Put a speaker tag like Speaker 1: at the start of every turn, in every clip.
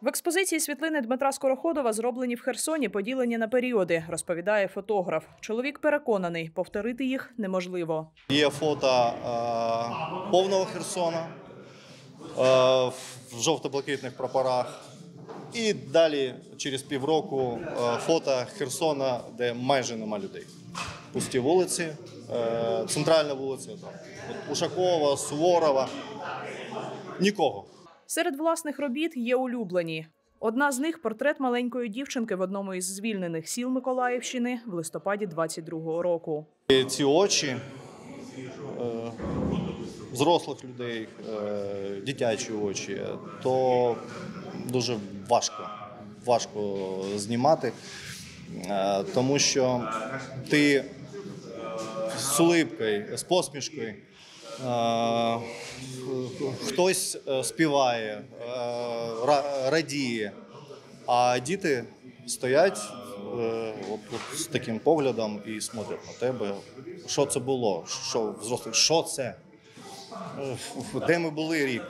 Speaker 1: В експозиції світлини Дмитра Скороходова, зроблені в Херсоні, поділені на періоди, розповідає фотограф. Чоловік переконаний, повторити їх неможливо.
Speaker 2: Є фото повного Херсона в жовто-блакитних прапорах. І далі, через півроку, фото Херсона, де майже нема людей. Пусті вулиці, центральна вулиця, Ушакова, Суворова, нікого.
Speaker 1: Серед власних робіт є улюблені. Одна з них – портрет маленької дівчинки в одному із звільнених сіл Миколаївщини в листопаді 22-го року.
Speaker 2: Ці очі взрослих людей, дитячі очі, то дуже важко знімати, тому що ти з улыбкою, з посмішкою, хтось співає, радіє, а діти стоять з таким поглядом і смотрять на тебе. Що це було? Що це? Де ми були рік?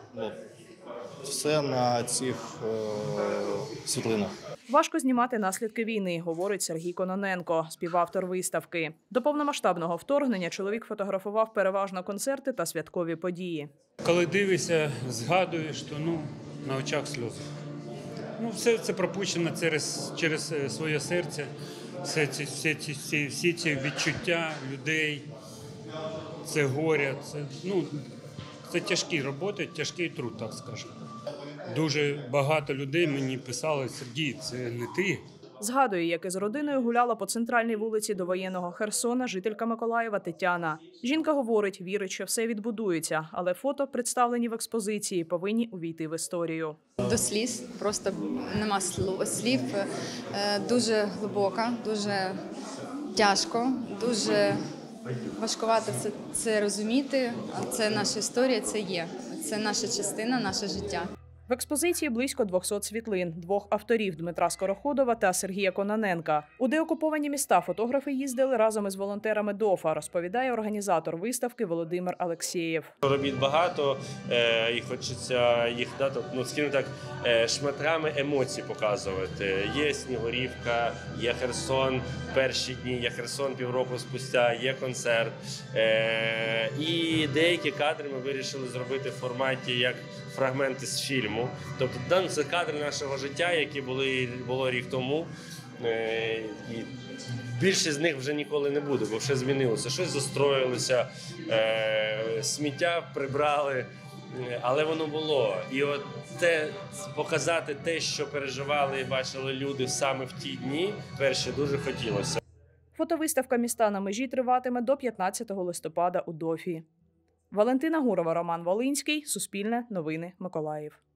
Speaker 2: Все на цих світлинах.
Speaker 1: Важко знімати наслідки війни, говорить Сергій Кононенко, співавтор виставки. До повномасштабного вторгнення чоловік фотографував переважно концерти та святкові події.
Speaker 3: Коли дивишся, згадуєш, то на очах сльози. Все це пропущено через своє серце, всі ці відчуття людей, це горя, це тяжкі роботи, тяжкий труд, так скажемо. Дуже багато людей мені писали: «Сергій, це не ти».
Speaker 1: Згадує, як із родиною гуляла по центральній вулиці довоєнного Херсона жителька Миколаєва Тетяна. Жінка говорить, вірить, що все відбудується, але фото, представлені в експозиції, повинні увійти в історію.
Speaker 4: До сліз, просто нема слів, дуже глибока, дуже тяжко, дуже важкувато це розуміти. Це наша історія, це наша частина, наше життя.
Speaker 1: В експозиції близько 200 світлин, двох авторів – Дмитра Скороходова та Сергія Кононенка. У деокуповані міста фотографи їздили разом із волонтерами ДОФа, розповідає організатор виставки Володимир Алексєєв.
Speaker 5: Робіт багато, і хочеться їх скажімо так, шматрами емоцій показувати. Є Снігурівка, є Херсон перші дні, є Херсон півроку спустя, є концерт. І деякі кадри ми вирішили зробити в форматі як фрагменти з фільму. Тобто це кадри нашого життя, які було рік тому. І більше з них вже ніколи не буде, бо все змінилося. Щось застроїлося, сміття прибрали, але воно було. І от показати те, що переживали і бачили люди саме в ті дні, перше дуже хотілося.
Speaker 1: Фотовиставка «Міста на межі» триватиме до 15 листопада у ДОФі. Валентина Гурова, Роман Волинський, Суспільне, Новини, Миколаїв.